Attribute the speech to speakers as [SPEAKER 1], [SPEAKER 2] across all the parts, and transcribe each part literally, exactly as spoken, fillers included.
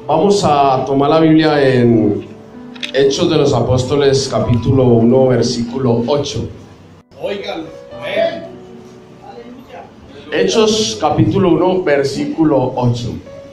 [SPEAKER 1] Vamos a tomar la Biblia en Hechos de los Apóstoles, capítulo uno, versículo ocho.
[SPEAKER 2] Oigan, amén.
[SPEAKER 1] Hechos, capítulo uno, versículo ocho.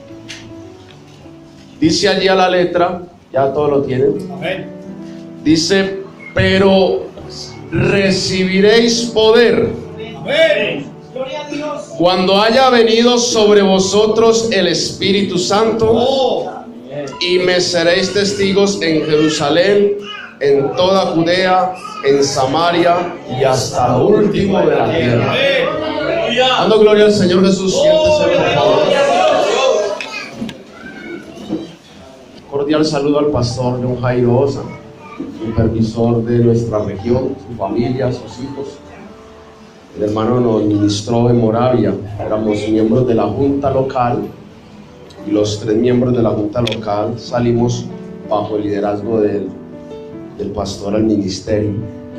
[SPEAKER 1] Dice allí a la letra, ya todos lo tienen.
[SPEAKER 2] Amén.
[SPEAKER 1] Dice, pero recibiréis poder.
[SPEAKER 2] Amén.
[SPEAKER 1] Cuando haya venido sobre vosotros el Espíritu Santo,
[SPEAKER 2] Oh.
[SPEAKER 1] y me seréis testigos en Jerusalén, en toda Judea, en Samaria y hasta lo último de la tierra.
[SPEAKER 2] Amén.
[SPEAKER 1] Dando gloria al Señor Jesús, siéntese, por favor. Cordial saludo al pastor John Jairo Osa, supervisor de nuestra región, su familia, sus hijos. El hermano nos ministró en Moravia, éramos miembros de la junta local y los tres miembros de la junta local salimos bajo el liderazgo del, del pastor al ministerio.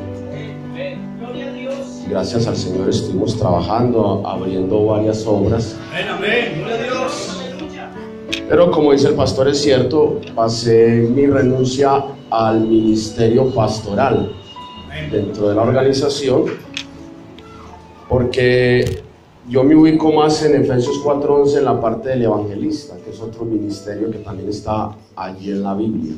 [SPEAKER 1] Y gracias al Señor estuvimos trabajando, abriendo varias obras.
[SPEAKER 2] Amén, amén. Gloria a Dios.
[SPEAKER 1] Pero como dice el pastor, es cierto, pasé mi renuncia al ministerio pastoral dentro de la organización, porque yo me ubico más en Efesios cuatro once en la parte del evangelista, que es otro ministerio que también está allí en la Biblia.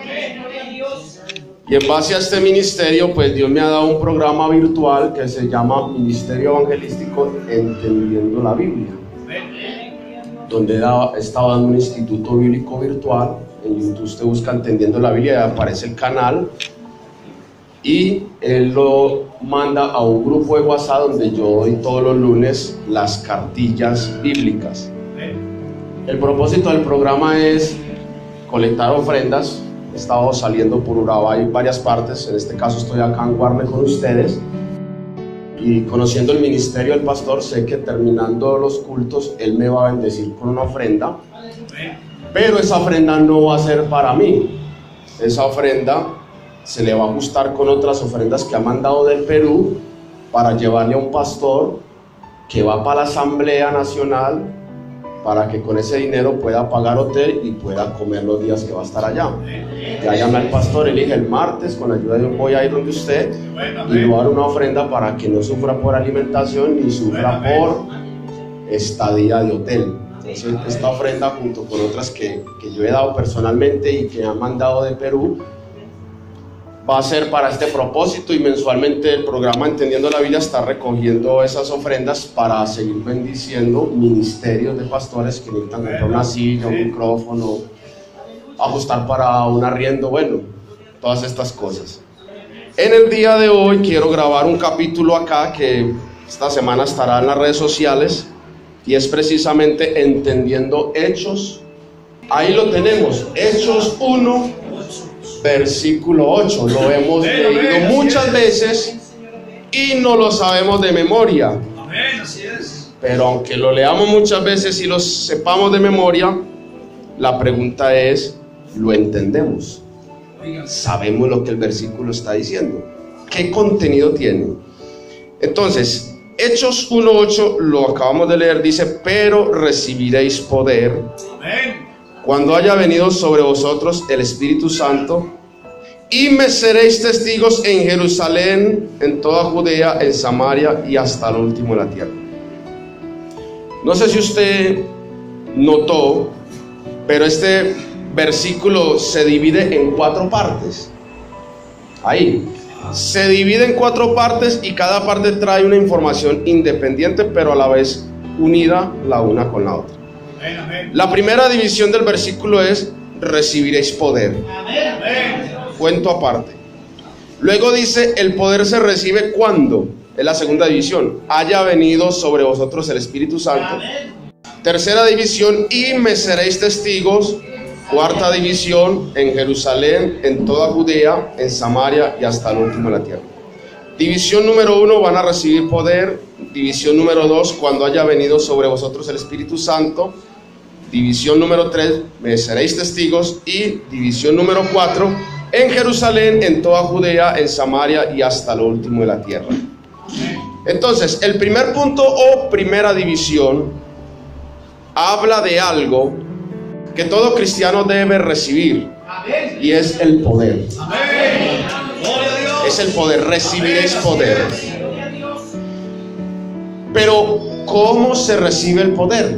[SPEAKER 1] Y en base a este ministerio, pues Dios me ha dado un programa virtual que se llama Ministerio Evangelístico Entendiendo la Biblia, donde he estado dando un instituto bíblico virtual. En YouTube usted busca Entendiendo la Biblia y aparece el canal, y él lo manda a un grupo de WhatsApp donde yo doy todos los lunes las cartillas bíblicas. El propósito del programa es colectar ofrendas. He estado saliendo por Urabá y varias partes, en este caso estoy acá en Guarne con ustedes, y conociendo el ministerio del pastor, sé que terminando los cultos él me va a bendecir con una ofrenda, pero esa ofrenda no va a ser para mí. Esa ofrenda se le va a ajustar con otras ofrendas que ha mandado del Perú para llevarle a un pastor que va para la Asamblea Nacional, para que con ese dinero pueda pagar hotel y pueda comer los días que va a estar allá. Ya llamé al pastor, le dije el martes, con la ayuda de Dios voy a ir donde usted y le voy a dar una ofrenda para que no sufra por alimentación ni sufra por estadía de hotel. Entonces esta ofrenda, junto con otras que, que yo he dado personalmente y que han mandado de Perú, va a ser para este propósito, y mensualmente el programa Entendiendo la Biblia está recogiendo esas ofrendas para seguir bendiciendo ministerios de pastores que necesitan comprar una silla, un micrófono, ajustar para un arriendo, bueno, todas estas cosas. En el día de hoy quiero grabar un capítulo acá que esta semana estará en las redes sociales, y es precisamente Entendiendo Hechos. Ahí lo tenemos, Hechos uno, versículo ocho. Lo hemos leído muchas veces y no lo sabemos de memoria.
[SPEAKER 2] Amén, así es.
[SPEAKER 1] Pero aunque lo leamos muchas veces y lo sepamos de memoria, la pregunta es, ¿lo entendemos? ¿Sabemos lo que el versículo está diciendo? ¿Qué contenido tiene? Entonces, Hechos uno ocho, lo acabamos de leer, dice, pero recibiréis poder.
[SPEAKER 2] Amén.
[SPEAKER 1] Cuando haya venido sobre vosotros el Espíritu Santo, y me seréis testigos en Jerusalén, en toda Judea, en Samaria y hasta lo último de la tierra. No sé si usted notó, pero este versículo se divide en cuatro partes. Ahí se divide en cuatro partes y cada parte trae una información independiente, pero a la vez unida la una con la otra.
[SPEAKER 2] Amén, amén.
[SPEAKER 1] La primera división del versículo es recibiréis poder.
[SPEAKER 2] Amén, amén.
[SPEAKER 1] Cuento aparte. Luego dice el poder se recibe cuando, es la segunda división, haya venido sobre vosotros el Espíritu Santo.
[SPEAKER 2] Amén.
[SPEAKER 1] Tercera división, y me seréis testigos. Cuarta división, en Jerusalén, en toda Judea, en Samaria y hasta el último de la tierra. División número uno, van a recibir poder. División número dos, cuando haya venido sobre vosotros el Espíritu Santo. División número tres, me seréis testigos. Y división número cuatro, en Jerusalén, en toda Judea, en Samaria y hasta lo último de la tierra. Entonces, el primer punto o primera división habla de algo que todo cristiano debe recibir, y es el poder. Es el poder, recibiréis poder. Pero ¿cómo se recibe el poder?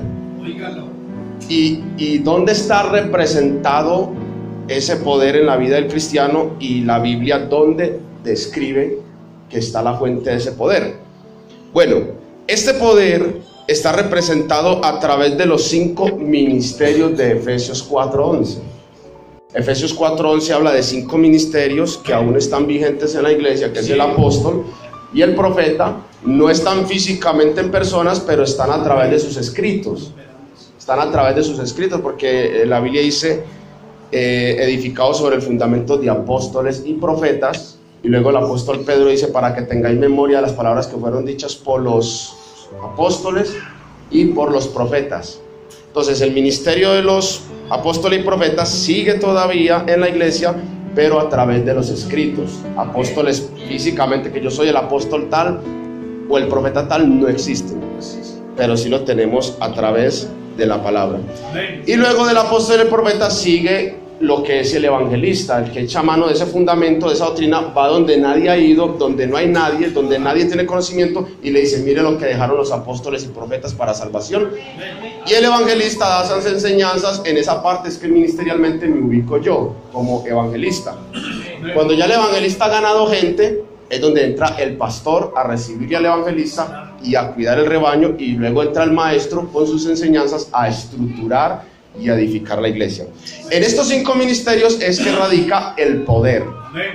[SPEAKER 1] ¿Y, y dónde está representado ese poder en la vida del cristiano? Y la Biblia, ¿dónde describe que está la fuente de ese poder? Bueno, este poder está representado a través de los cinco ministerios de Efesios cuatro once. Efesios cuatro once habla de cinco ministerios que aún están vigentes en la iglesia, que es el apóstol y el profeta. No están físicamente en personas, pero están a través de sus escritos. Están a través de sus escritos, porque la Biblia dice eh, edificado sobre el fundamento de apóstoles y profetas. Y luego el apóstol Pedro dice, para que tengáis memoria de las palabras que fueron dichas por los apóstoles y por los profetas. Entonces el ministerio de los apóstoles y profetas sigue todavía en la iglesia, pero a través de los escritos. Apóstoles físicamente, que yo soy el apóstol tal o el profeta tal, no existen, pero sí lo tenemos a través de la palabra. Y luego del apóstol y el profeta sigue lo que es el evangelista, el que echa mano de ese fundamento, de esa doctrina, va donde nadie ha ido, donde no hay nadie, donde nadie tiene conocimiento, y le dice, mire lo que dejaron los apóstoles y profetas para salvación. Y el evangelista da esas enseñanzas. En esa parte es que ministerialmente me ubico yo como evangelista. Cuando ya el evangelista ha ganado gente, es donde entra el pastor a recibir al evangelista y a cuidar el rebaño, y luego entra el maestro con sus enseñanzas a estructurar y a edificar la iglesia. En estos cinco ministerios es que radica el poder.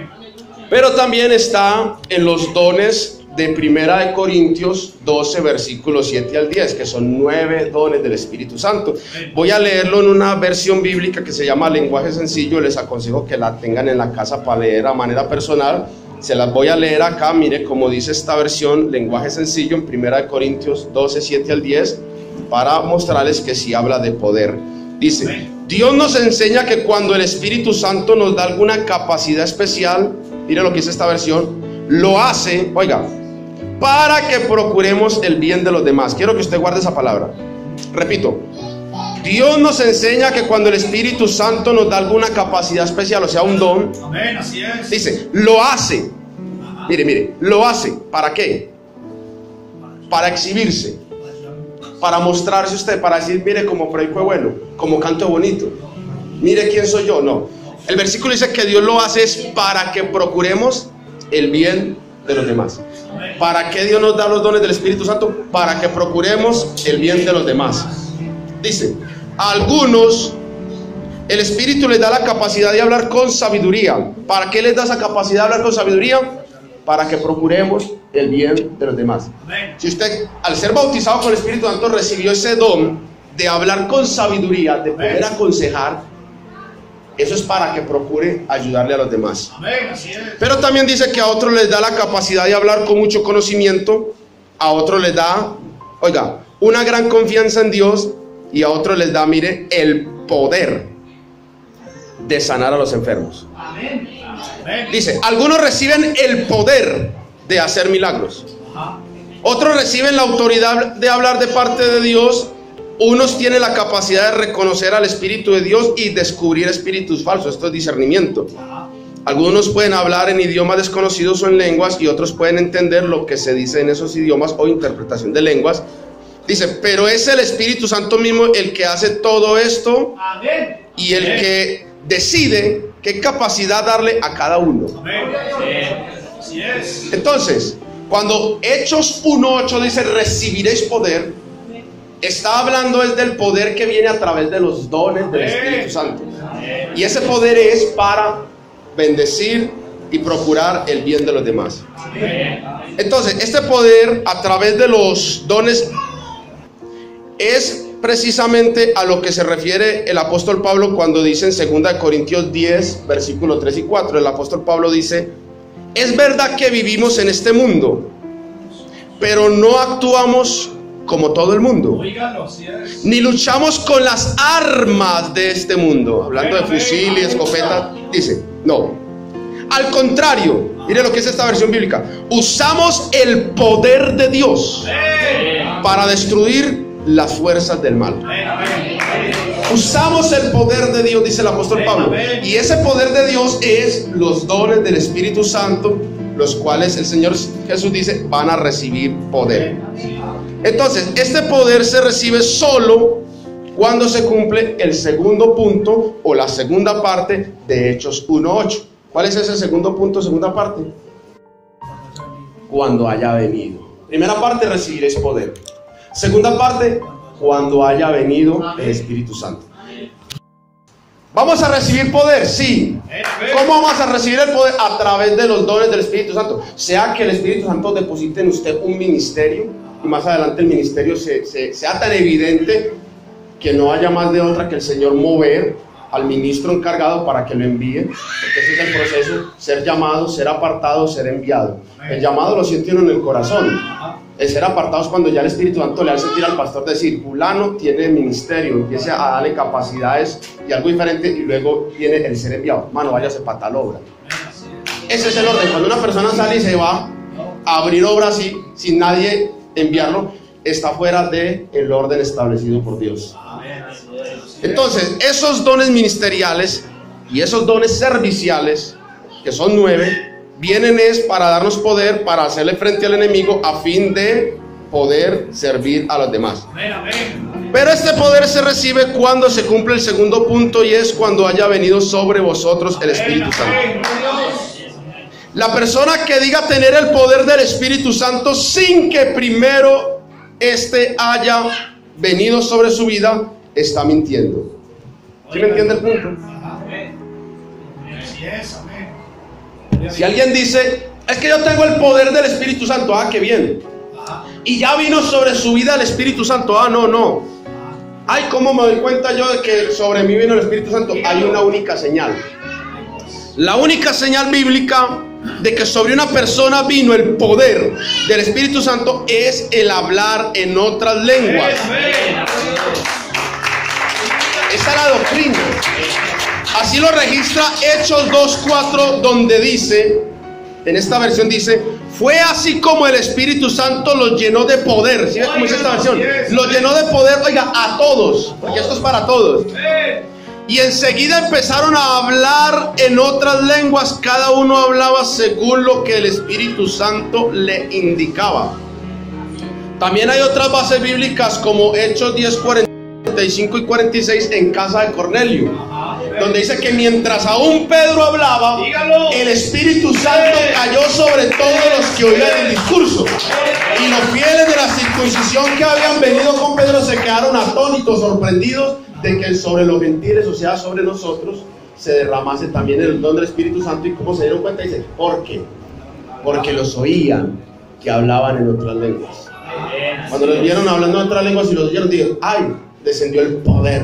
[SPEAKER 1] Pero también está en los dones de Primera de Corintios doce, versículos siete al diez, que son nueve dones del Espíritu Santo. Voy a leerlo en una versión bíblica que se llama Lenguaje Sencillo. Les aconsejo que la tengan en la casa para leer a manera personal. Se las voy a leer acá. Mire cómo dice esta versión, Lenguaje Sencillo, en Primera de Corintios doce, siete al diez, para mostrarles que sí habla de poder. Dice, Dios nos enseña que cuando el Espíritu Santo nos da alguna capacidad especial, mire lo que dice esta versión, lo hace, oiga, para que procuremos el bien de los demás. Quiero que usted guarde esa palabra. Repito, Dios nos enseña que cuando el Espíritu Santo nos da alguna capacidad especial, o sea, un don,
[SPEAKER 2] amén, así es.
[SPEAKER 1] Dice, lo hace. Mire, mire, lo hace. ¿Para qué? Para exhibirse. Para mostrarse usted, para decir, mire cómo predico bueno, como canto bonito, mire quién soy yo. No, el versículo dice que Dios lo hace es para que procuremos el bien de los demás. ¿Para qué Dios nos da los dones del Espíritu Santo? Para que procuremos el bien de los demás. Dice, a algunos el Espíritu les da la capacidad de hablar con sabiduría. ¿Para qué les da esa capacidad de hablar con sabiduría? Para que procuremos el bien de los demás. Si usted, al ser bautizado con el Espíritu Santo, recibió ese don de hablar con sabiduría, de poder aconsejar, eso es para que procure ayudarle a los demás. Pero también dice que a otros les da la capacidad de hablar con mucho conocimiento, a otros les da, oiga, una gran confianza en Dios, y a otros les da, mire, el poder de sanar a los enfermos. Dice, algunos reciben el poder de hacer milagros, otros reciben la autoridad de hablar de parte de Dios, unos tienen la capacidad de reconocer al Espíritu de Dios y descubrir espíritus falsos. Esto es discernimiento. Algunos pueden hablar en idiomas desconocidos o en lenguas, y otros pueden entender lo que se dice en esos idiomas o interpretación de lenguas. Dice, pero es el Espíritu Santo mismo el que hace todo esto y el que decide qué capacidad darle a cada uno. Entonces, cuando Hechos uno ocho dice recibiréis poder, está hablando es del poder que viene a través de los dones del Espíritu Santo, y ese poder es para bendecir y procurar el bien de los demás. Entonces, este poder a través de los dones es precisamente a lo que se refiere el apóstol Pablo cuando dice en segunda de Corintios diez, versículos tres y cuatro. El apóstol Pablo dice, es verdad que vivimos en este mundo, pero no actuamos como todo el mundo, ni luchamos con las armas de este mundo, hablando de fusil y escopeta. Dice, no, al contrario, mire lo que es esta versión bíblica, usamos el poder de Dios para destruir las fuerzas del mal. Usamos el poder de Dios, dice el apóstol Pablo. Y ese poder de Dios es los dones del Espíritu Santo, los cuales el Señor Jesús dice van a recibir poder. Entonces, este poder se recibe solo cuando se cumple el segundo punto o la segunda parte de Hechos uno ocho. ¿Cuál es ese segundo punto, segunda parte? Cuando haya venido. Primera parte, recibiréis poder. Segunda parte, cuando haya venido el Espíritu Santo. ¿Vamos a recibir poder? Sí. ¿Cómo vamos a recibir el poder? A través de los dones del Espíritu Santo. Sea que el Espíritu Santo deposite en usted un ministerio y más adelante el ministerio se, se, sea tan evidente que no haya más de otra que el Señor mover al ministro encargado para que lo envíe, porque ese es el proceso: ser llamado, ser apartado, ser enviado. El llamado lo siente uno en el corazón. El ser apartado es cuando ya el Espíritu Santo le hace sentir al pastor decir: fulano tiene ministerio, empiece a darle capacidades y algo diferente, y luego viene el ser enviado. Mano, váyase para tal obra. Ese es el orden. Cuando una persona sale y se va a abrir obra así, sin nadie enviarlo, está fuera del orden establecido por Dios. Entonces, esos dones ministeriales y esos dones serviciales, que son nueve, vienen es para darnos poder para hacerle frente al enemigo a fin de poder servir a los demás. Pero este poder se recibe cuando se cumple el segundo punto, y es cuando haya venido sobre vosotros el Espíritu Santo. La persona que diga tener el poder del Espíritu Santo sin que primero este haya venido sobre su vida, está mintiendo. ¿Sí me entiende el punto? Si alguien dice: es que yo tengo el poder del Espíritu Santo, ah, qué bien, y ya vino sobre su vida el Espíritu Santo, ah, no, no. Ay, ¿cómo me doy cuenta yo de que sobre mí vino el Espíritu Santo? Hay una única señal. La única señal bíblica de que sobre una persona vino el poder del Espíritu Santo es el hablar en otras lenguas. Esa es la doctrina. Así lo registra Hechos dos cuatro, donde dice, en esta versión dice: fue así como el Espíritu Santo los llenó de poder. ¿Sí ves cómo dice esta versión? Los llenó de poder, oiga, a todos, porque esto es para todos. Y enseguida empezaron a hablar en otras lenguas. Cada uno hablaba según lo que el Espíritu Santo le indicaba. También hay otras bases bíblicas como Hechos diez cuarenta y cinco y cuarenta y seis en casa de Cornelio, donde dice que mientras aún Pedro hablaba, el Espíritu Santo cayó sobre todos los que oían el discurso. Y los fieles de la circuncisión que habían venido con Pedro se quedaron atónitos, sorprendidos de que sobre los gentiles, o sea, sobre nosotros, se derramase también el don del Espíritu Santo. Y como se dieron cuenta, dice: ¿por qué? Porque los oían que hablaban en otras lenguas. Cuando los vieron hablando en otras lenguas y los oyeron, dijeron: ¡ay! Descendió el poder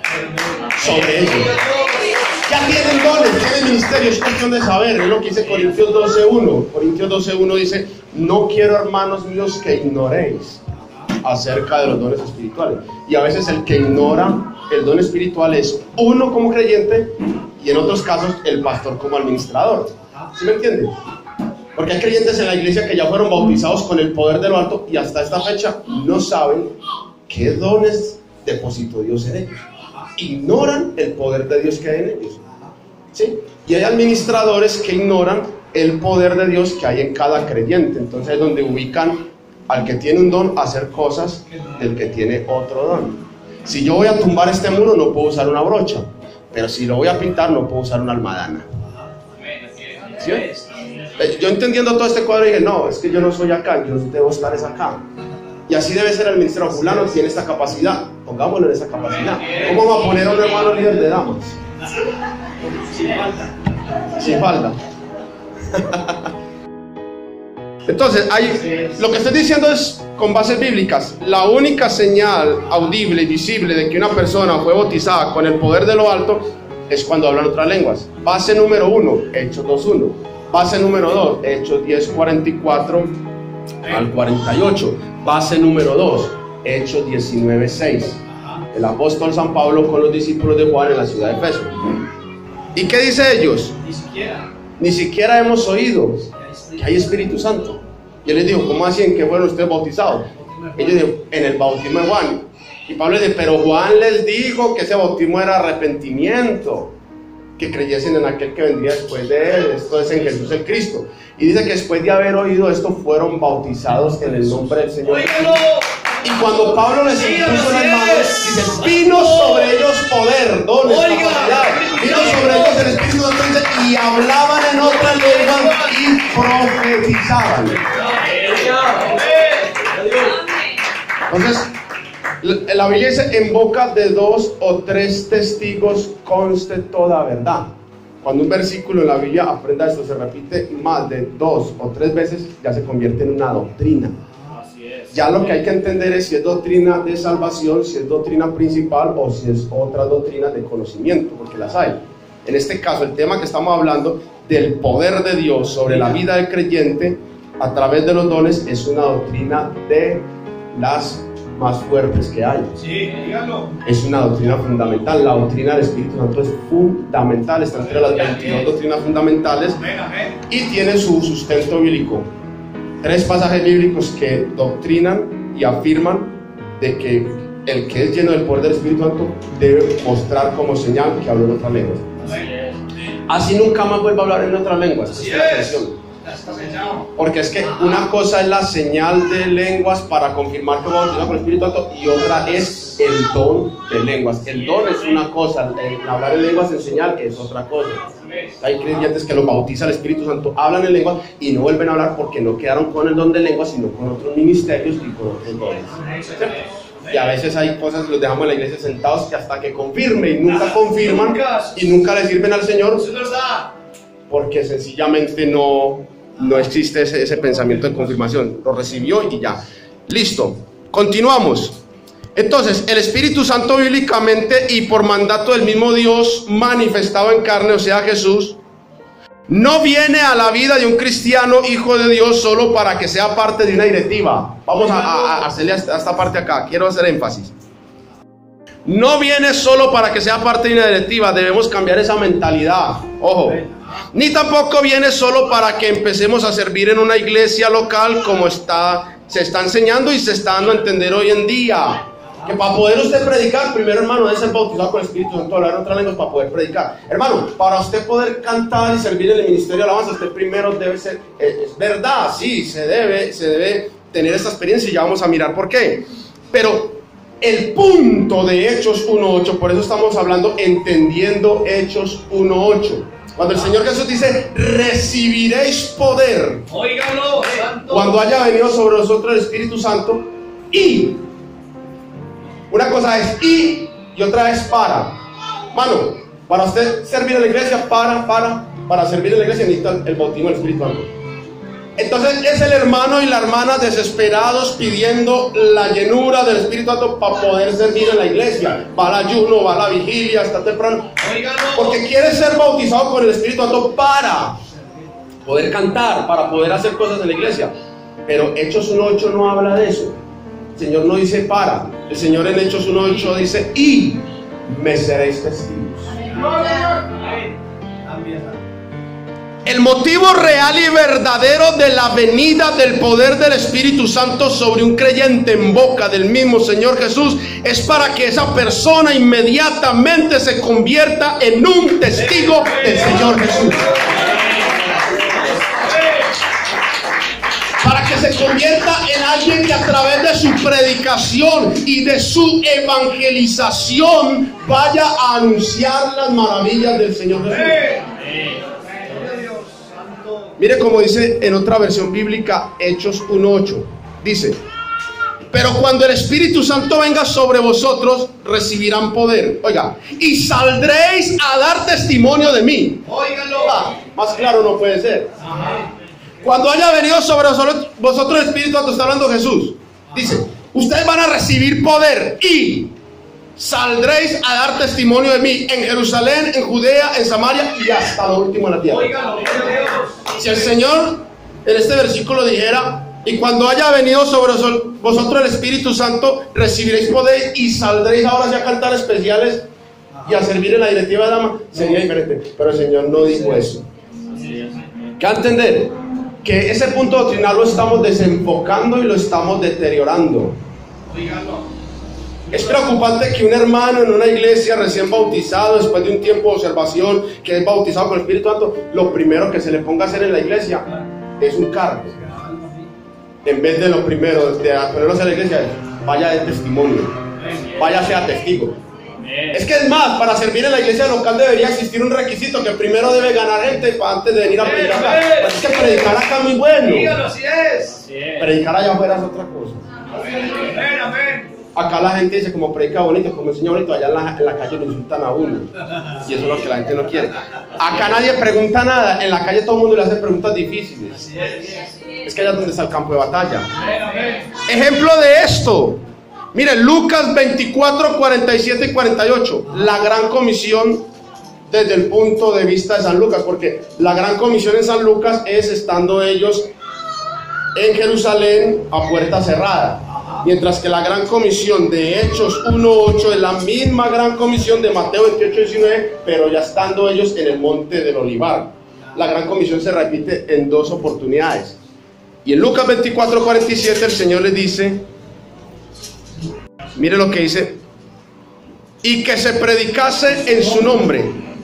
[SPEAKER 1] sobre ellos. Ya tienen dones, tienen ministerio, es cuestión de saber. Es lo que dice Corintios doce uno. Corintios doce uno dice: no quiero, hermanos míos, que ignoréis acerca de los dones espirituales. Y a veces el que ignora el don espiritual es uno como creyente, y en otros casos el pastor como administrador. ¿Sí me entienden? Porque hay creyentes en la iglesia que ya fueron bautizados con el poder de lo alto y hasta esta fecha no saben qué dones depositó Dios en ellos. Ignoran el poder de Dios que hay en ellos. ¿Sí? Y hay administradores que ignoran el poder de Dios que hay en cada creyente. Entonces es donde ubican al que tiene un don a hacer cosas del que tiene otro don. Si yo voy a tumbar este muro, no puedo usar una brocha, pero si lo voy a pintar, no puedo usar una almadana. ¿Sí? Yo entendiendo todo este cuadro dije: no, es que yo no soy acá, yo debo estar es acá. Y así debe ser el ministerio. Fulano tiene esta capacidad, pongámoslo en esa capacidad. ¿Cómo vamos a poner a un hermano líder de damas? Sin falta. Sin falta. Entonces, hay, lo que estoy diciendo es con bases bíblicas. La única señal audible y visible de que una persona fue bautizada con el poder de lo alto es cuando hablan otras lenguas. Base número uno, Hechos dos uno. Base número dos, Hechos diez cuarenta y cuatro al cuarenta y ocho. Base número dos, Hechos diecinueve seis. El apóstol San Pablo con los discípulos de Juan en la ciudad de Éfeso. ¿Y qué dice ellos? Ni siquiera. Ni siquiera hemos oído que hay Espíritu Santo. Yo les digo: ¿cómo así? ¿En qué fueron ustedes bautizados? Ellos dijeron: en el bautismo de Juan. Y Pablo dice, pero Juan les dijo que ese bautismo era arrepentimiento, que creyesen en aquel que vendría después de él, esto es en Jesús el Cristo. Y dice que después de haber oído esto fueron bautizados en el nombre del Señor.
[SPEAKER 2] ¡Óigalo!
[SPEAKER 1] Y cuando Pablo les impuso las manos, dice, vino sobre ellos poder, dones, capacidad, vino sobre ellos el Espíritu Santo, dice, y hablaban en otras lenguas y profetizaban. Entonces, la Biblia dice, en boca de dos o tres testigos conste toda verdad. Cuando un versículo en la Biblia, aprenda esto, se repite más de dos o tres veces, ya se convierte en una doctrina. Ya lo que hay que entender es si es doctrina de salvación, si es doctrina principal o si es otra doctrina de conocimiento, porque las hay. En este caso, el tema que estamos hablando del poder de Dios sobre la vida del creyente a través de los dones es una doctrina de las más fuertes que hay.
[SPEAKER 2] Sí, dígalo.
[SPEAKER 1] Es una doctrina fundamental. La doctrina del Espíritu Santo es fundamental, está entre las veintidós doctrinas fundamentales y tiene su sustento bíblico. Tres pasajes bíblicos que doctrinan y afirman de que el que es lleno del poder del Espíritu Santo debe mostrar como señal que habló en otras lenguas. Así nunca más vuelva a hablar en otras lenguas.
[SPEAKER 2] Así
[SPEAKER 1] es.
[SPEAKER 2] es.
[SPEAKER 1] Porque es que una cosa es la señal de lenguas para confirmar que va a bautizar con el Espíritu Santo y otra es el don de lenguas. El don es una cosa, el hablar en lenguas en señal es otra cosa. Hay creyentes que los bautiza el Espíritu Santo, hablan en lenguas y no vuelven a hablar porque no quedaron con el don de lenguas, sino con otros ministerios y con otros dones. Y a veces hay cosas que los dejamos en la iglesia sentados que hasta que confirme y nunca confirman y nunca le sirven al Señor porque sencillamente no, no existe ese, ese pensamiento de confirmación. Lo recibió y ya. Listo. Continuamos. Entonces, el Espíritu Santo bíblicamente y por mandato del mismo Dios manifestado en carne, o sea Jesús, no viene a la vida de un cristiano hijo de Dios solo para que sea parte de una directiva. Vamos a, a, a hacerle a esta parte acá, quiero hacer énfasis. No viene solo para que sea parte de una directiva, debemos cambiar esa mentalidad, ojo. Ni tampoco viene solo para que empecemos a servir en una iglesia local como está, se está enseñando y se está dando a entender hoy en día. Que para poder usted predicar, primero hermano, debe ser bautizado con el Espíritu Santo, hablar en otras lenguas para poder predicar. Hermano, para usted poder cantar y servir en el ministerio de alabanza, usted primero debe ser, es, es verdad, sí, se debe, se debe tener esta experiencia y ya vamos a mirar por qué. Pero el punto de Hechos uno ocho, por eso estamos hablando entendiendo Hechos uno ocho. Cuando el Señor Jesús dice, recibiréis poder,
[SPEAKER 2] óigalo, santo,
[SPEAKER 1] cuando haya venido sobre vosotros el Espíritu Santo, y una cosa es y y otra es para. Mano, para usted servir en la iglesia, para, para, para servir en la iglesia necesita el bautismo del Espíritu Santo. Entonces es el hermano y la hermana desesperados pidiendo la llenura del Espíritu Santo para poder servir en la iglesia. Va al ayuno, va a la vigilia, hasta temprano. Porque quiere ser bautizado con el Espíritu Santo para poder cantar, para poder hacer cosas en la iglesia. Pero Hechos uno ocho no habla de eso. El Señor no dice para. El Señor en Hechos uno ocho dice y me seréis testigos. El motivo real y verdadero de la venida del poder del Espíritu Santo sobre un creyente en boca del mismo Señor Jesús es para que esa persona inmediatamente se convierta en un testigo del Señor Jesús. Para que se convierta en alguien que a través de su predicación y de su evangelización vaya a anunciar las maravillas del Señor Jesús. Mire como dice en otra versión bíblica, Hechos uno ocho. Dice, pero cuando el Espíritu Santo venga sobre vosotros, recibirán poder. Oiga, y saldréis a dar testimonio de mí.
[SPEAKER 2] Óigalo.
[SPEAKER 1] Ah, más claro no puede ser. Ajá. Cuando haya venido sobre vosotros el Espíritu Santo, está hablando Jesús. Dice, ustedes van a recibir poder y saldréis a dar testimonio de mí en Jerusalén, en Judea, en Samaria y hasta lo último de la tierra.
[SPEAKER 2] Óigalo.
[SPEAKER 1] Si el Señor en este versículo dijera, y cuando haya venido sobre vosotros el Espíritu Santo, recibiréis poder y saldréis ahora sí a cantar especiales y a servir en la directiva de dama, sería diferente. Pero el Señor no dijo eso. ¿Qué a entender? Que ese punto doctrinal lo estamos desenfocando y lo estamos deteriorando. Es preocupante que un hermano en una iglesia recién bautizado, después de un tiempo de observación, que es bautizado con el Espíritu Santo, lo primero que se le ponga a hacer en la iglesia es un cargo. En vez de lo primero de ponerlos en la iglesia, vaya de testimonio, vaya sea testigo. Es que es más, para servir en la iglesia local debería existir un requisito, que primero debe ganar gente antes de venir a predicar acá. Pues es que predicar acá es muy bueno.
[SPEAKER 2] Dígalo, así es.
[SPEAKER 1] Predicar allá afuera es otra cosa.
[SPEAKER 2] Amén, amén.
[SPEAKER 1] Acá la gente dice, como predica bonito, como enseña bonito, allá en la, en la calle lo insultan a uno. Y eso es lo que la gente no quiere. Acá nadie pregunta nada, en la calle todo el mundo le hace preguntas difíciles. Es que allá es donde está el campo de batalla. Ejemplo de esto, miren, Lucas veinticuatro, cuarenta y siete y cuarenta y ocho, la gran comisión desde el punto de vista de San Lucas, porque la gran comisión en San Lucas es estando ellos en Jerusalén a puerta cerrada. Mientras que la gran comisión de Hechos uno ocho es la misma gran comisión de Mateo veintiocho diecinueve, pero ya estando ellos en el monte del Olivar. La gran comisión se repite en dos oportunidades. Y en Lucas veinticuatro, cuarenta y siete el Señor les dice, mire lo que dice, y que se predicase en su nombre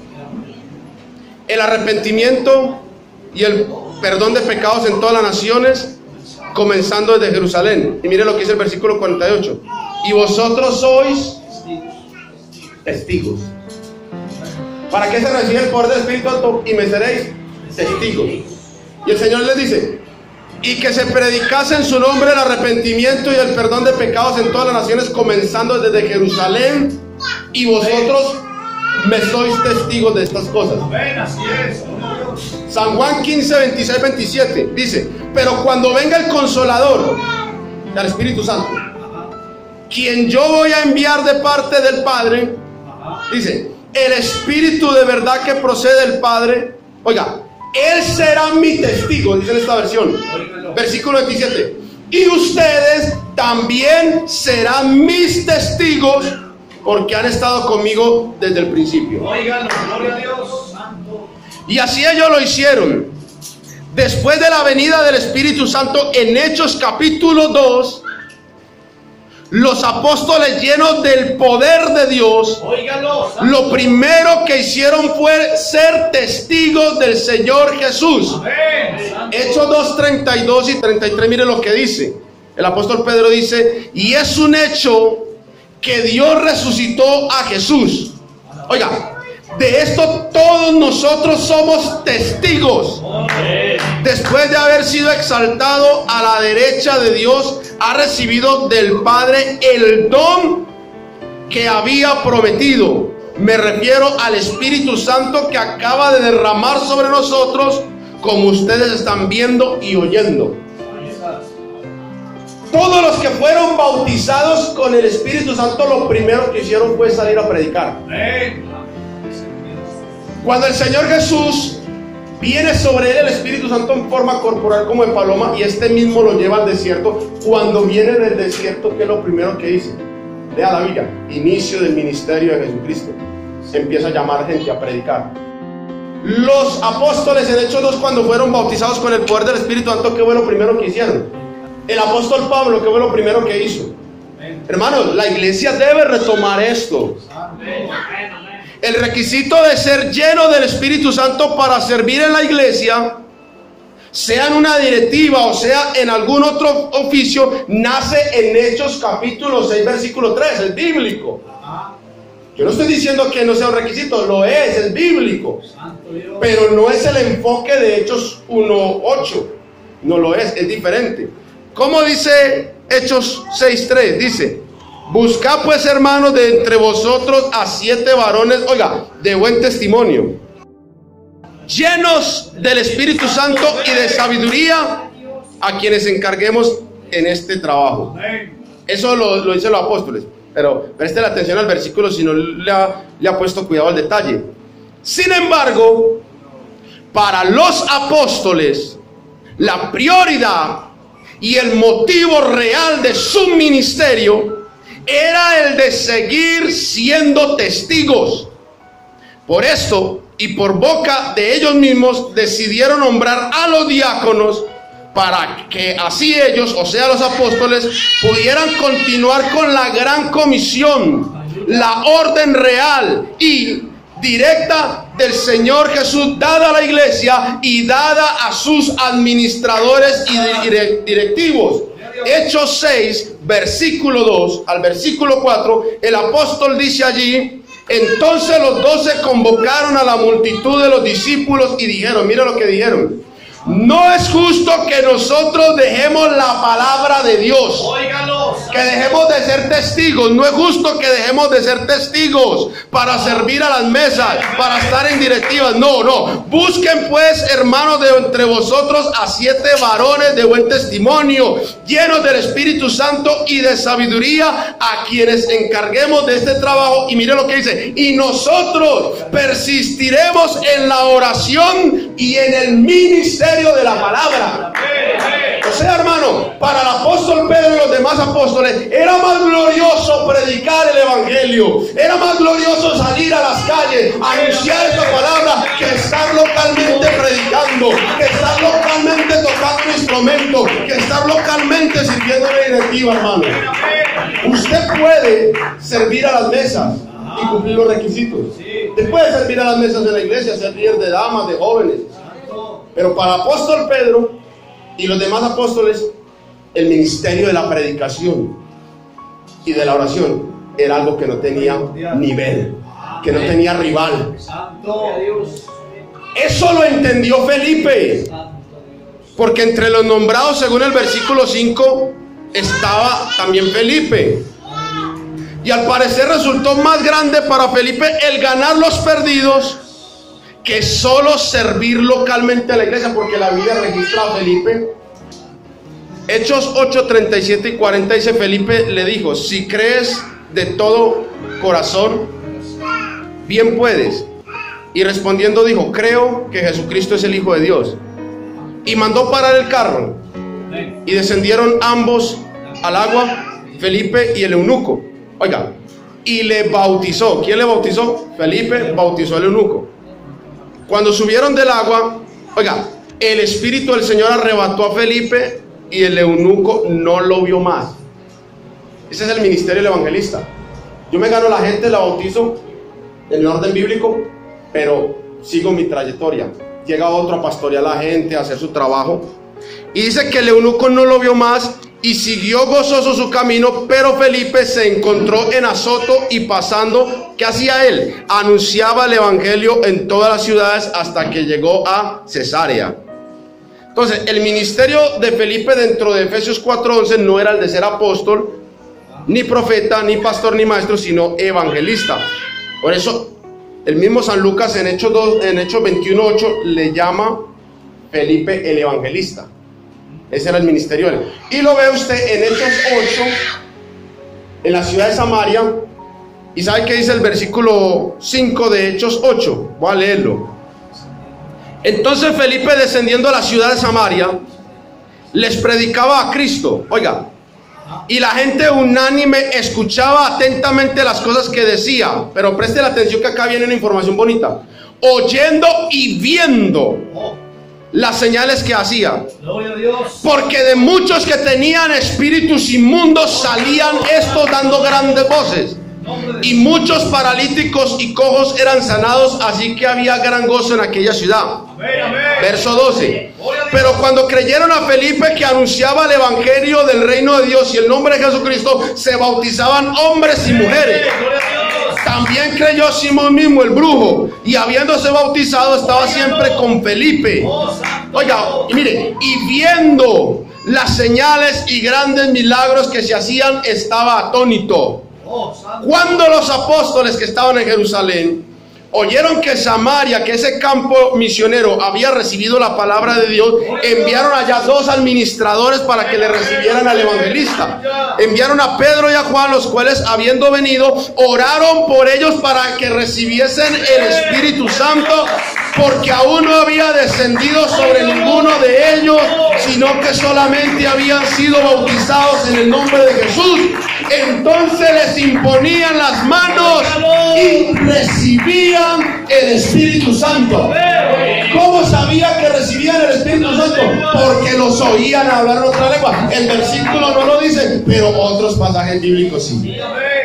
[SPEAKER 1] el arrepentimiento y el perdón de pecados en todas las naciones, comenzando desde Jerusalén. Y mire lo que dice el versículo cuarenta y ocho. Y vosotros sois testigos. ¿Para qué se recibe el poder del Espíritu Santo? Y me seréis testigos. Y el Señor les dice, y que se predicase en su nombre el arrepentimiento y el perdón de pecados en todas las naciones, comenzando desde Jerusalén. Y vosotros me sois testigos de estas cosas.
[SPEAKER 2] Amén, así es.
[SPEAKER 1] San Juan quince, veintiséis, veintisiete dice, pero cuando venga el Consolador, el Espíritu Santo, quien yo voy a enviar de parte del Padre, dice, el Espíritu de verdad que procede del Padre, oiga, Él será mi testigo, dice en esta versión, versículo veintisiete, y ustedes también serán mis testigos, porque han estado conmigo desde el principio.
[SPEAKER 2] Oigan, gloria a Dios.
[SPEAKER 1] Y así ellos lo hicieron. Después de la venida del Espíritu Santo, en Hechos capítulo dos, los apóstoles llenos del poder de Dios,
[SPEAKER 2] Óigalo,
[SPEAKER 1] lo primero que hicieron fue ser testigos del Señor Jesús.
[SPEAKER 2] Amén.
[SPEAKER 1] Hechos dos, treinta y dos y treinta y tres, miren lo que dice. El apóstol Pedro dice, y es un hecho que Dios resucitó a Jesús. Oiga, de esto todos nosotros somos testigos. Después de haber sido exaltado a la derecha de Dios, ha recibido del Padre el don que había prometido. Me refiero al Espíritu Santo que acaba de derramar sobre nosotros, como ustedes están viendo y oyendo. Todos los que fueron bautizados con el Espíritu Santo, lo primero que hicieron fue salir a predicar. Cuando el Señor Jesús viene sobre él el Espíritu Santo en forma corporal como de paloma, y este mismo lo lleva al desierto, cuando viene del desierto, ¿qué es lo primero que dice? Lea la Biblia, inicio del ministerio de Jesucristo. Se empieza a llamar gente a predicar. Los apóstoles en Hechos dos, cuando fueron bautizados con el poder del Espíritu Santo, ¿qué fue lo primero que hicieron? El apóstol Pablo, ¿qué fue lo primero que hizo? Hermanos, la iglesia debe retomar esto. El requisito de ser lleno del Espíritu Santo para servir en la iglesia, sea en una directiva o sea en algún otro oficio, nace en Hechos capítulo seis, versículo tres, es bíblico. Yo no estoy diciendo que no sea un requisito, lo es, es bíblico. Pero no es el enfoque de Hechos uno ocho, no lo es, es diferente. ¿Cómo dice Hechos seis tres? Dice, buscad pues, hermanos, de entre vosotros a siete varones, oiga, de buen testimonio, llenos del Espíritu Santo y de sabiduría, a quienes encarguemos en este trabajo. Eso lo, lo dicen los apóstoles. Pero preste la atención al versículo, si no le ha, le ha puesto cuidado al detalle. Sin embargo, para los apóstoles, la prioridad y el motivo real de su ministerio era el de seguir siendo testigos. Por esto, y por boca de ellos mismos, decidieron nombrar a los diáconos para que así ellos, o sea los apóstoles, pudieran continuar con la gran comisión, la orden real y directa del Señor Jesús, dada a la iglesia y dada a sus administradores y directivos. Hechos seis, versículo dos al versículo cuatro, el apóstol dice allí: entonces los doce convocaron a la multitud de los discípulos y dijeron, mira lo que dijeron: no es justo que nosotros dejemos la palabra de Dios, que dejemos de ser testigos. No es justo que dejemos de ser testigos para servir a las mesas, para estar en directivas. No, no. Busquen pues, hermanos, de entre vosotros a siete varones de buen testimonio, llenos del Espíritu Santo y de sabiduría, a quienes encarguemos de este trabajo. Y mire lo que dice: y nosotros persistiremos en la oración y en el ministerio de la palabra. O sea, hermano, para el apóstol Pedro y los demás apóstoles era más glorioso predicar el evangelio, era más glorioso salir a las calles a anunciar esta palabra, que estar localmente predicando, que estar localmente tocando un instrumento, que estar localmente sirviendo en la directiva, hermano. Usted puede servir a las mesas y cumplir los requisitos. Usted puede servir a las mesas de la iglesia, ser líder de damas, de jóvenes. Pero para el apóstol Pedro y los demás apóstoles, el ministerio de la predicación y de la oración era algo que no tenía nivel, que no tenía rival. Eso lo entendió Felipe, porque entre los nombrados, según el versículo cinco, estaba también Felipe. Y al parecer resultó más grande para Felipe el ganar los perdidos que solo servir localmente a la iglesia, porque la Biblia registra a Felipe. Hechos ocho, treinta y siete y cuarenta dice: Felipe le dijo, si crees de todo corazón, bien puedes. Y respondiendo dijo, creo que Jesucristo es el Hijo de Dios. Y mandó parar el carro, y descendieron ambos al agua, Felipe y el eunuco. Oiga, y le bautizó. ¿Quién le bautizó? Felipe bautizó al eunuco. Cuando subieron del agua, oiga, el Espíritu del Señor arrebató a Felipe y el eunuco no lo vio más. Ese es el ministerio del evangelista. Yo me gano la gente, la bautizo en el orden bíblico, pero sigo mi trayectoria. Llega otro a pastorear a la gente, a hacer su trabajo. Y dice que el eunuco no lo vio más y siguió gozoso su camino, pero Felipe se encontró en Azoto y pasando, ¿qué hacía él? Anunciaba el evangelio en todas las ciudades hasta que llegó a Cesarea. Entonces, el ministerio de Felipe dentro de Efesios cuatro once no era el de ser apóstol, ni profeta, ni pastor, ni maestro, sino evangelista. Por eso, el mismo San Lucas en Hechos, dos, en Hechos veintiuno ocho le llama Felipe el evangelista. Ese era el ministerio de él. Y lo ve usted en Hechos ocho, en la ciudad de Samaria. ¿Y sabe qué dice el versículo cinco de Hechos ocho? Voy a leerlo. Entonces Felipe, descendiendo a la ciudad de Samaria, les predicaba a Cristo. Oiga, y la gente unánime escuchaba atentamente las cosas que decía. Pero preste la atención que acá viene una información bonita. Oyendo y viendo las señales que hacía, porque de muchos que tenían espíritus inmundos salían estos dando grandes voces, y muchos paralíticos y cojos eran sanados, así que había gran gozo en aquella ciudad. Verso doce. Pero cuando creyeron a Felipe, que anunciaba el evangelio del reino de Dios y el nombre de Jesucristo, se bautizaban hombres y mujeres. También creyó Simón mismo, el brujo, y habiéndose bautizado estaba siempre con Felipe. Oiga, y mire, y viendo las señales y grandes milagros que se hacían, estaba atónito. Cuando los apóstoles que estaban en Jerusalén oyeron que Samaria, que ese campo misionero, había recibido la palabra de Dios, enviaron allá dos administradores para que le recibieran al evangelista. Enviaron a Pedro y a Juan, los cuales, habiendo venido, oraron por ellos para que recibiesen el Espíritu Santo, porque aún no había descendido sobre ninguno de ellos, sino que solamente habían sido bautizados en el nombre de Jesús. Entonces les imponían las manos y recibían el Espíritu Santo. ¿Cómo sabía que recibían el Espíritu Santo? Porque los oían hablar en otra lengua. El versículo no lo dice, pero otros pasajes bíblicos sí.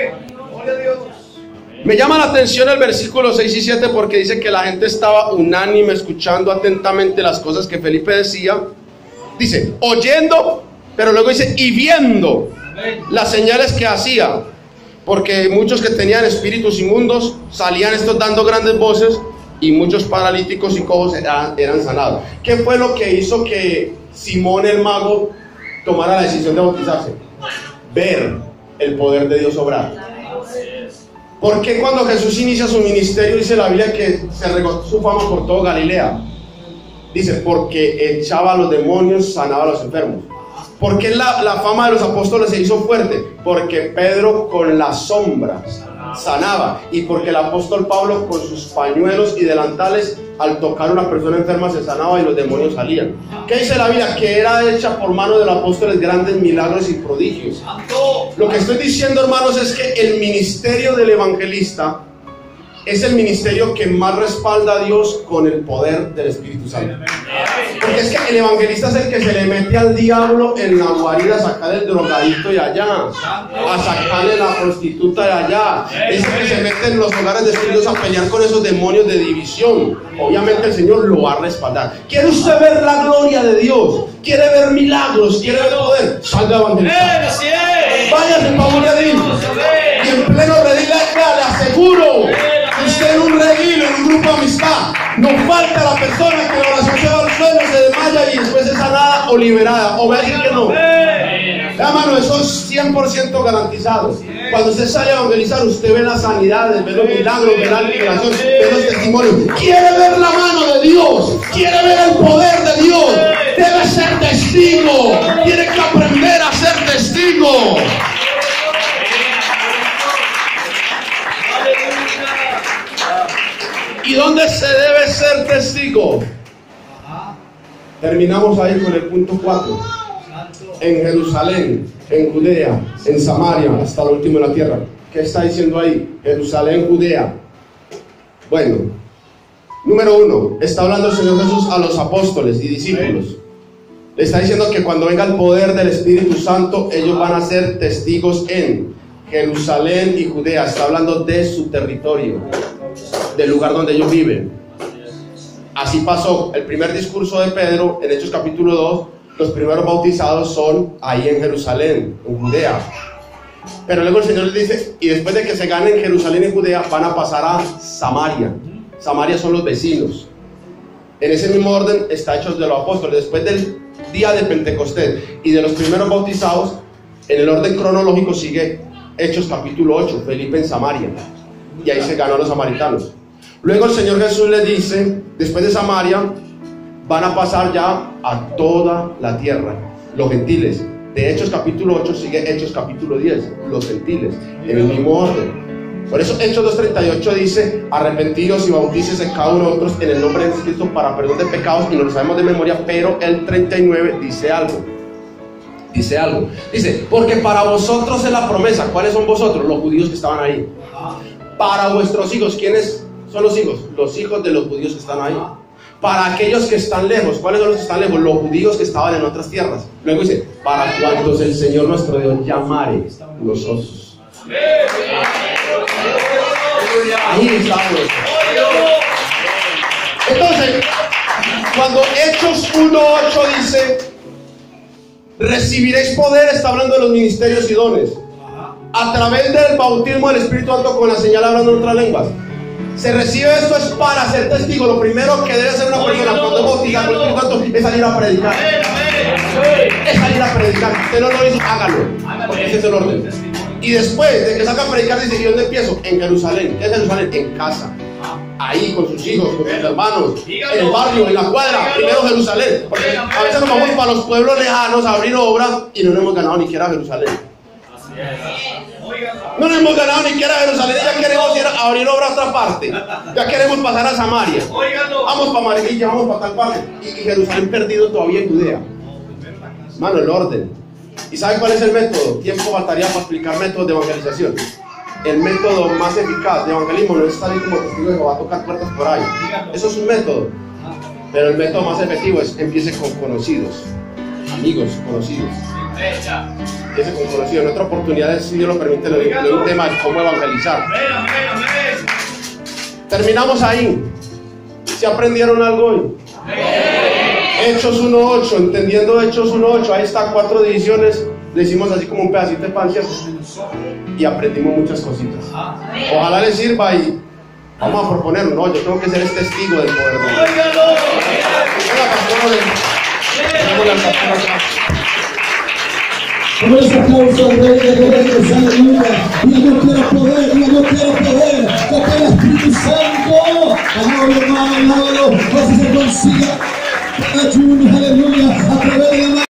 [SPEAKER 1] Me llama la atención el versículo seis y siete porque dice que la gente estaba unánime escuchando atentamente las cosas que Felipe decía. Dice, oyendo, pero luego dice, y viendo las señales que hacía. Porque muchos que tenían espíritus inmundos salían estos dando grandes voces y muchos paralíticos y cojos eran, eran sanados. ¿Qué fue lo que hizo que Simón el mago tomara la decisión de bautizarse? Ver el poder de Dios obrar. ¿Por qué cuando Jesús inicia su ministerio dice la Biblia que se regó su fama por todo Galilea? Dice, porque echaba a los demonios, sanaba a los enfermos. ¿Por qué la, la fama de los apóstoles se hizo fuerte? Porque Pedro con la sombra sanaba. Y porque el apóstol Pablo con sus pañuelos y delantales, al tocar a una persona enferma se sanaba y los demonios salían. ¿Qué dice la Biblia? Que era hecha por mano de los apóstoles grandes milagros y prodigios. Lo que estoy diciendo, hermanos, es que el ministerio del evangelista es el ministerio que más respalda a Dios con el poder del Espíritu Santo. Porque es que el evangelista es el que se le mete al diablo en la guarida a sacar el drogadito de allá, a sacarle la prostituta de allá. Es el que se mete en los hogares destruidos a pelear con esos demonios de división. Obviamente el Señor lo va a respaldar. ¿Quiere usted ver la gloria de Dios? ¿Quiere ver milagros? ¿Quiere ver poder? Salga a evangelizar. Váyase para Moradín. Y en pleno redil le aseguro que usted en un redil, en un grupo de amistad, no falta la persona que la oración se va al suelo, se desmaya y después es sanada o liberada. O va a decir que no. Hermano, eso es cien por ciento garantizado. Cuando usted sale a evangelizar, usted ve las sanidades, ve los milagros, ve la liberación, ve los testimonios. Quiere ver la mano de Dios, quiere ver el poder de Dios, debe ser testigo, tiene que aprender a ser testigo. ¿Y dónde se debe ser testigo? Terminamos ahí con el punto cuatro. En Jerusalén, en Judea, en Samaria, hasta lo último de la tierra. ¿Qué está diciendo ahí? Jerusalén, Judea. Bueno, número uno, está hablando el Señor Jesús a los apóstoles y discípulos. Le está diciendo que cuando venga el poder del Espíritu Santo, ellos van a ser testigos en Jerusalén y Judea. Está hablando de su territorio, del lugar donde ellos viven. Así pasó el primer discurso de Pedro en Hechos capítulo dos. Los primeros bautizados son ahí en Jerusalén, en Judea. Pero luego el Señor les dice, y después de que se ganen Jerusalén y Judea, van a pasar a Samaria. Samaria son los vecinos. En ese mismo orden está Hechos de los Apóstoles. Después del día de Pentecostés y de los primeros bautizados, en el orden cronológico sigue Hechos capítulo ocho, Felipe en Samaria. Y ahí se ganó a los samaritanos. Luego el Señor Jesús les dice, después de Samaria, van a pasar ya a toda la tierra, los gentiles. De Hechos capítulo ocho sigue Hechos capítulo diez, los gentiles, en el mismo orden. Por eso Hechos dos treinta y ocho dice, arrepentidos y bautícese cada uno de otros en el nombre de Cristo para perdón de pecados, y no lo sabemos de memoria, pero el treinta y nueve dice algo. Dice algo. Dice, porque para vosotros es la promesa. ¿Cuáles son vosotros? Los judíos que estaban ahí. Para vuestros hijos. ¿Quiénes son los hijos? Los hijos de los judíos que están ahí. Para aquellos que están lejos. ¿Cuáles son los que están lejos? Los judíos que estaban en otras tierras. Luego dice, para cuantos el Señor nuestro Dios llamare nosotros. Ahí estamos. Entonces, cuando Hechos uno ocho dice, recibiréis poder, está hablando de los ministerios y dones, a través del bautismo del Espíritu Santo con la señal hablando en otras lenguas. Se recibe esto es para ser testigo. Lo primero que debe hacer una persona cuando es bautizada con el Espíritu Santo es salir a predicar. Es salir a predicar. Si usted no lo hizo, hágalo, porque ese es el orden. Y después de que salga a predicar, dice, ¿y dónde empiezo? En Jerusalén. ¿Qué es Jerusalén? En casa. Ahí con sus hijos, con sus hermanos, en el barrio, en la cuadra. Primero Jerusalén. Porque a veces nos vamos para los pueblos lejanos a abrir obra y no nos hemos ganado ni siquiera Jerusalén. No nos hemos ganado ni siquiera Jerusalén. Ya queremos ir a abrir obra a otra parte. Ya queremos pasar a Samaria. Vamos para Marquilla, vamos para tal parte. Y, y Jerusalén perdido todavía en Judea. Mano, el orden. ¿Y sabe cuál es el método? Tiempo faltaría para explicar métodos de evangelización. El método más eficaz de evangelismo no es salir como testigo de Jehová a tocar puertas por ahí. Eso es un método. Pero el método más efectivo es empiece con conocidos, amigos conocidos. Empiece con conocidos. En otra oportunidad, si Dios lo permite, le doy un tema de cómo evangelizar. Terminamos ahí. ¿Se aprendieron algo hoy? Hechos uno ocho, entendiendo Hechos uno ocho, ahí está, cuatro divisiones. Le hicimos así como un pedacito de pan, ¿cierto? Y aprendimos muchas cositas. Ojalá les sirva y vamos a proponerlo. No, yo tengo que ser este testigo del poder de Dios.
[SPEAKER 3] Como ese aplauso al Rey de Reyes, aleluya. Y yo quiero poder, y yo quiero poder, que el Espíritu Santo, amor hermano, amor, cosas se consigan, aleluya, a través de la